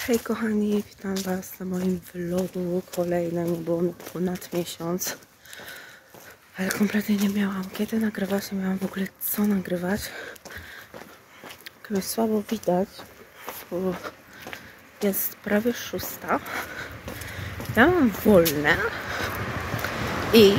Hej kochani, witam was na moim vlogu kolejnym, było mi ponad miesiąc, ale kompletnie nie miałam kiedy nagrywać, nie miałam w ogóle co nagrywać. Jakoś słabo widać, bo jest prawie 6. Ja mam wolne i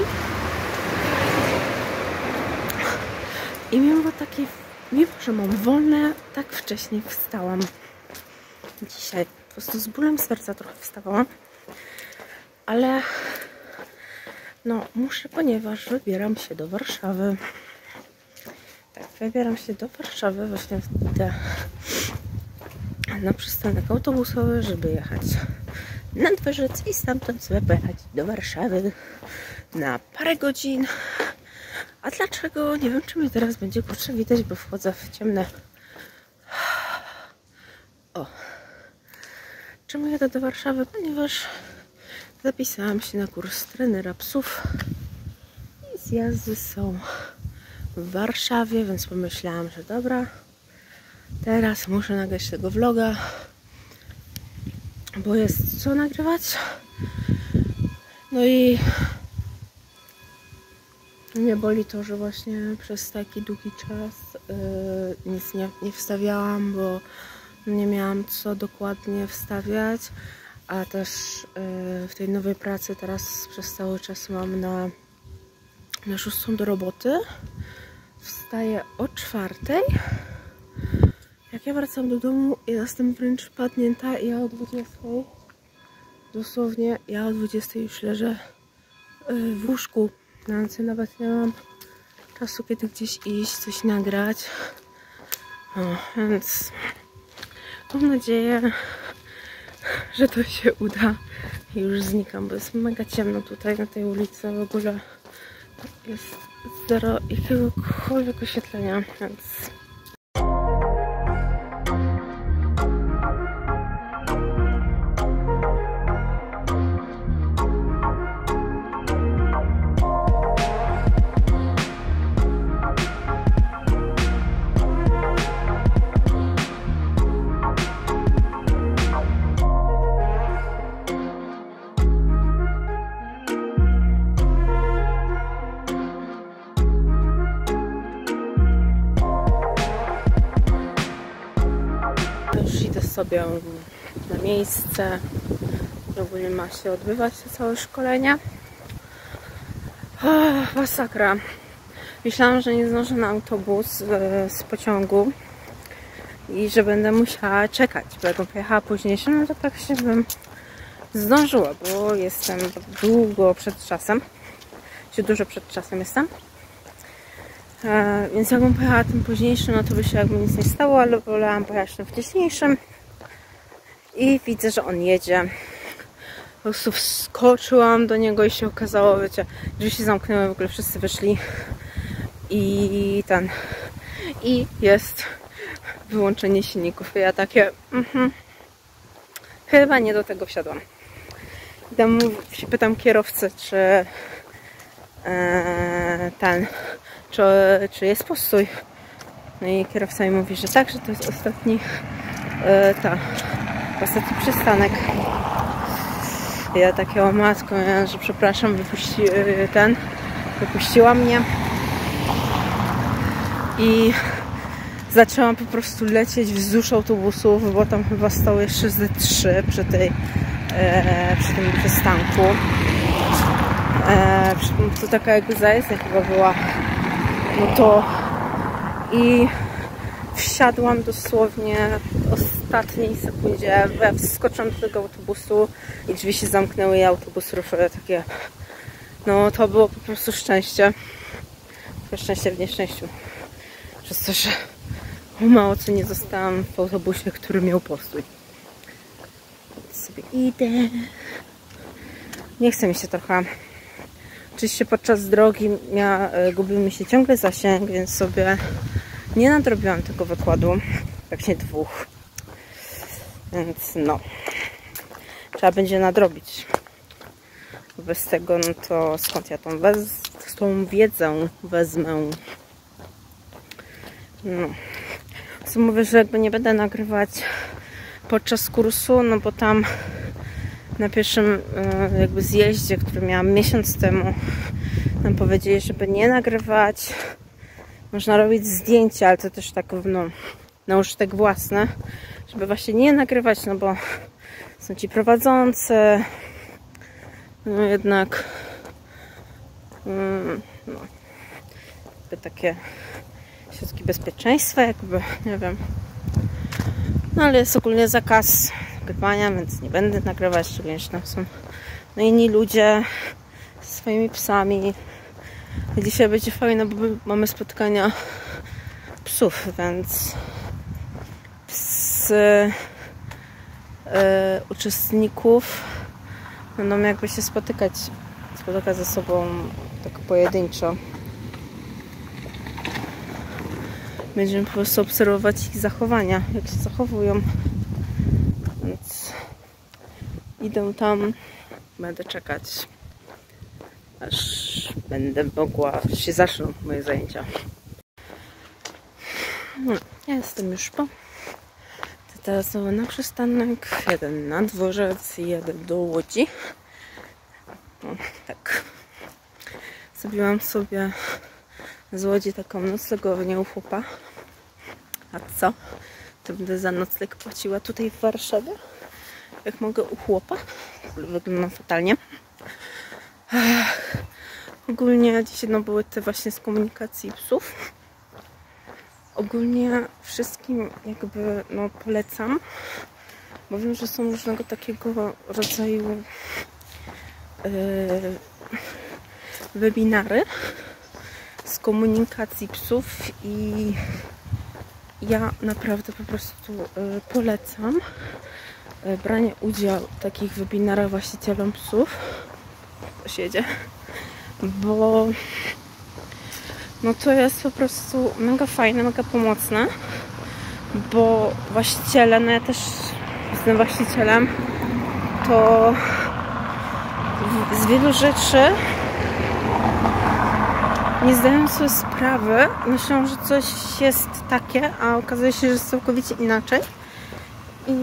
mimo że mam wolne, tak wcześnie wstałam. Dzisiaj po prostu z bólem serca trochę wstawałam, ale no muszę, ponieważ wybieram się do Warszawy. Tak, wybieram się do Warszawy, właśnie idę na przystanek autobusowy, żeby jechać na Dworzec i stamtąd sobie pojechać do Warszawy na parę godzin. A dlaczego? Nie wiem, czy mi teraz będzie kurczę widać, bo wchodzę w ciemne. O. Czemu jadę do Warszawy? Ponieważ zapisałam się na kurs trenera psów i zjazdy są w Warszawie, więc pomyślałam, że dobra, teraz muszę nagrać tego vloga, bo jest co nagrywać. No i mnie boli to, że właśnie przez taki długi czas nic nie wstawiałam, bo nie miałam co dokładnie wstawiać, a też w tej nowej pracy teraz przez cały czas mam na 6 do roboty. Wstaję o 4. Jak ja wracam do domu, ja jestem wręcz padnięta i ja o 20, dosłownie ja o 20 już leżę w łóżku. Na nocy nawet nie mam czasu, kiedy gdzieś iść, coś nagrać. No, więc mam nadzieję, że to się uda i już znikam, bo jest mega ciemno tutaj na tej ulicy. W ogóle jest zero jakiegokolwiek oświetlenia, więc już idę sobie na miejsce. Ogólnie ma się odbywać to całe szkolenie. Masakra. Myślałam, że nie zdążę na autobus z pociągu i że będę musiała czekać, bo jakbym pojechała późniejszym, no to tak się bym zdążyła, bo jestem długo przed czasem. Dużo przed czasem jestem. Więc jakbym pojechała tym późniejszym, no to by się jakby nic nie stało, ale wolałam pojechać tym wcześniejszym. I widzę, że on jedzie. Po prostu wskoczyłam do niego i się okazało, wiecie, drzwi się zamknęły, w ogóle wszyscy wyszli. I jest wyłączenie silników. I ja takie, chyba nie do tego wsiadłam. I tam się pytam kierowcy, czy jest postój. No i kierowca mi mówi, że tak, że to jest ostatni przystanek. Ja takie, o matko, że przepraszam, wypuściła mnie i zaczęłam po prostu lecieć wzdłuż autobusów, bo tam chyba stało jeszcze ze 3 przy tym przystanku. To taka jakby zajezdnia chyba była. No to i wsiadłam dosłownie w ostatniej sekundzie. Ja wskoczyłam do tego autobusu i drzwi się zamknęły i autobus ruszył. Takie, no to było po prostu szczęście. Tylko szczęście w nieszczęściu. Przez to, że mało co nie zostałam w autobusie, który miał postój. Więc sobie idę. Nie chce mi się trochę. Oczywiście podczas drogi gubił mi się ciągle zasięg, więc sobie nie nadrobiłam tego wykładu, jak nie 2. Więc no, trzeba będzie nadrobić. Bez tego, no to skąd ja tą wiedzę wezmę? No. Co mówię, że jakby nie będę nagrywać podczas kursu, no bo tam na pierwszym jakby zjeździe, który miałam miesiąc temu, nam powiedzieli, żeby nie nagrywać. Można robić zdjęcia, ale to też tak no, na użytek własny, żeby właśnie nie nagrywać, no bo są ci prowadzący, no jednak no, jakby takie środki bezpieczeństwa, jakby, nie wiem. No ale jest ogólnie zakaz nagrywania, więc nie będę nagrywać, szczególnie, że tam są no, inni ludzie ze swoimi psami. Dzisiaj będzie fajne, bo mamy spotkania psów, więc psy uczestników będą jakby się spotykać ze sobą tak pojedynczo. Będziemy po prostu obserwować ich zachowania, jak się zachowują. Więc idę tam, będę czekać, aż będę mogła, aż się zaczną moje zajęcia. No, ja jestem już po. Teraz znowu na przystanek, jeden na dworzec i jeden do Łodzi. No, tak. Zrobiłam sobie z Łodzi taką noclegownię u chłopa. A co? To będę za nocleg płaciła tutaj w Warszawie. Jak mogę u chłopa. Wygląda fatalnie. Ogólnie dzisiaj no, były te właśnie z komunikacji psów. Ogólnie wszystkim jakby no, polecam, bo wiem, że są różnego takiego rodzaju webinary z komunikacji psów i ja naprawdę po prostu polecam branie udziału w takich webinarach właścicielom psów. To się jedzie, bo no to jest po prostu mega fajne, mega pomocne, bo właściciele, no ja też jestem właścicielem, to z wielu rzeczy nie zdają sobie sprawy, myślą, że coś jest takie, a okazuje się, że jest całkowicie inaczej. I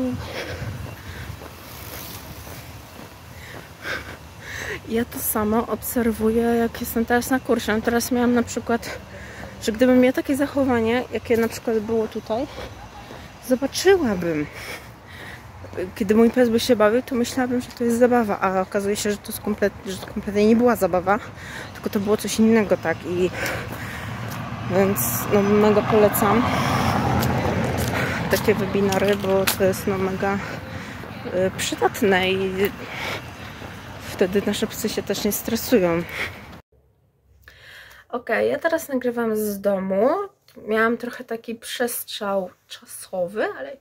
ja to samo obserwuję, jak jestem teraz na kursie. No teraz miałam na przykład, że gdybym miała takie zachowanie, jakie na przykład było tutaj, zobaczyłabym. Kiedy mój pies by się bawił, to myślałabym, że to jest zabawa, a okazuje się, że to kompletnie nie była zabawa, tylko to było coś innego, tak? I więc no, mega polecam takie webinary, bo to jest no, mega przydatne i wtedy nasze psy się też nie stresują. Ja teraz nagrywam z domu. Miałam trochę taki przestrzał czasowy, ale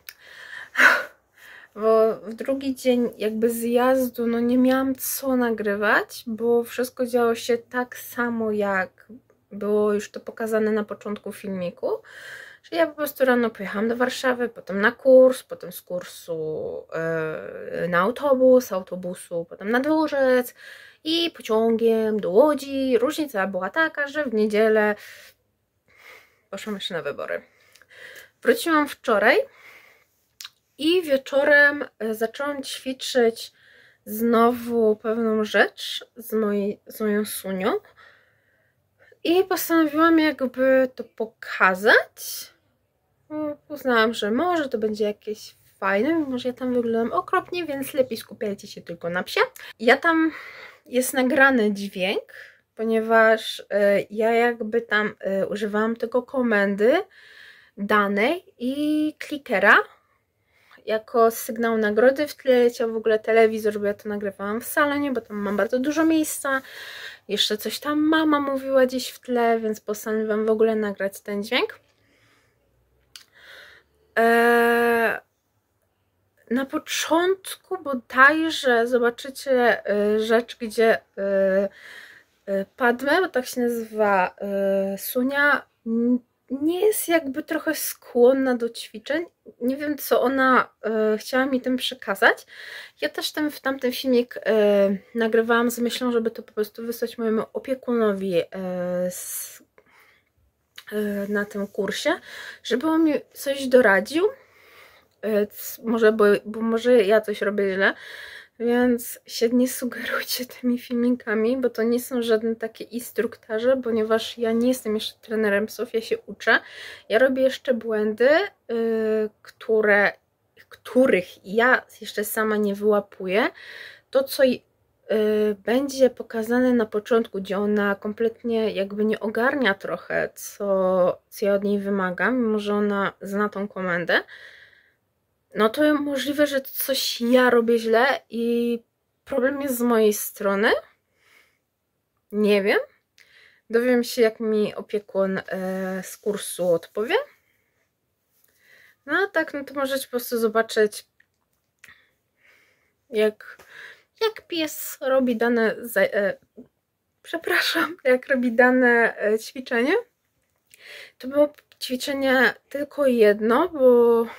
bo w drugi dzień jakby zjazdu no nie miałam co nagrywać, bo wszystko działo się tak samo, jak było już to pokazane na początku filmiku. Czyli ja po prostu rano pojechałam do Warszawy, potem na kurs, potem z kursu na autobus, autobusu potem na dworzec i pociągiem do Łodzi. Różnica była taka, że w niedzielę poszłam jeszcze na wybory. Wróciłam wczoraj i wieczorem zaczęłam ćwiczyć znowu pewną rzecz z moją Sunią i postanowiłam jakby to pokazać. Uznałam, że może to będzie jakieś fajne, mimo że ja tam wyglądam okropnie, więc lepiej skupiajcie się tylko na psie. Ja tam jest nagrany dźwięk, ponieważ ja jakby tam używałam tego komendy danej i klikera jako sygnał nagrody. W tle leciał w ogóle telewizor, bo ja to nagrywałam w salonie, bo tam mam bardzo dużo miejsca. Jeszcze coś tam mama mówiła gdzieś w tle, więc postanowiłam w ogóle nagrać ten dźwięk. Na początku bodajże zobaczycie rzecz, gdzie Padme, bo tak się nazywa Sunia, nie jest jakby trochę skłonna do ćwiczeń. Nie wiem, co ona chciała mi tym przekazać. Ja też w tamten filmik nagrywałam z myślą, żeby to po prostu wysłać mojemu opiekunowi na tym kursie, żeby on mi coś doradził, Może, bo może ja coś robię źle, więc się nie sugerujcie tymi filmikami, bo to nie są żadne takie instruktaże, ponieważ ja nie jestem jeszcze trenerem psów, ja się uczę. Ja robię jeszcze błędy, których ja jeszcze sama nie wyłapuję. To, co będzie pokazane na początku, gdzie ona kompletnie jakby nie ogarnia trochę, co ja od niej wymagam, mimo że ona zna tą komendę, no to możliwe, że coś ja robię źle i problem jest z mojej strony. Nie wiem. Dowiem się, jak mi opiekun z kursu odpowie. No a tak, no to możecie po prostu zobaczyć, jak pies robi dane, jak robi dane ćwiczenie. To było ćwiczenie tylko jedno, bo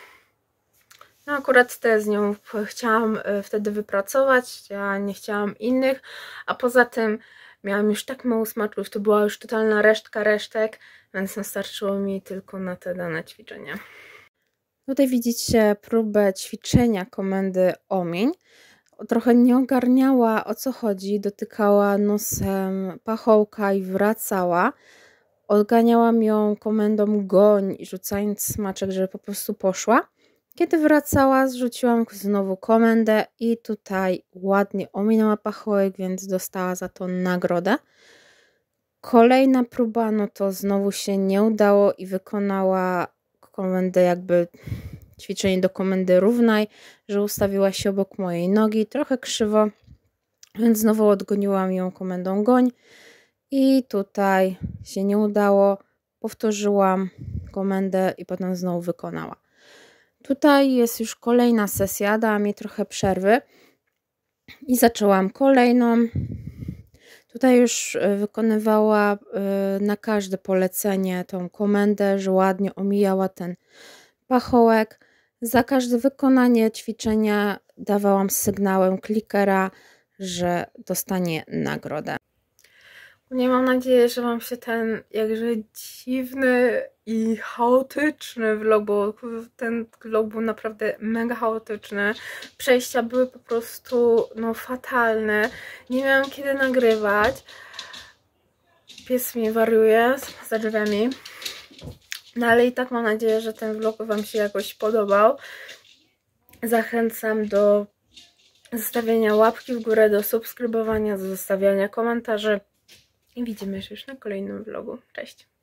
no akurat te z nią chciałam wtedy wypracować, ja nie chciałam innych, a poza tym miałam już tak mało smaczków, to była już totalna resztek, więc starczyło mi tylko na te dane ćwiczenia. Tutaj widzicie próbę ćwiczenia komendy omiń. Trochę nie ogarniała, o co chodzi, dotykała nosem pachołka i wracała. Odganiałam ją komendą goń, rzucając smaczek, żeby po prostu poszła. Kiedy wracała, zrzuciłam znowu komendę i tutaj ładnie ominęła pachołek, więc dostała za to nagrodę. Kolejna próba, no to znowu się nie udało i wykonała komendę jakby ćwiczenie do komendy równaj, że ustawiła się obok mojej nogi, trochę krzywo, więc znowu odgoniłam ją komendą goń i tutaj się nie udało, powtórzyłam komendę i potem znowu wykonała. Tutaj jest już kolejna sesja, dałam jej trochę przerwy i zaczęłam kolejną. Tutaj już wykonywała na każde polecenie tą komendę, że ładnie omijała ten pachołek. Za każde wykonanie ćwiczenia dawałam sygnałem klikera, że dostanie nagrodę. Nie, mam nadzieję, że Wam się ten jakże dziwny i chaotyczny vlog, bo ten vlog był naprawdę mega chaotyczny. Przejścia były po prostu no fatalne. Nie miałam kiedy nagrywać. Pies mnie wariuje za drzwiami. No ale i tak mam nadzieję, że ten vlog Wam się jakoś podobał. Zachęcam do zostawienia łapki w górę, do subskrybowania, do zostawiania komentarzy. I widzimy się już na kolejnym vlogu. Cześć!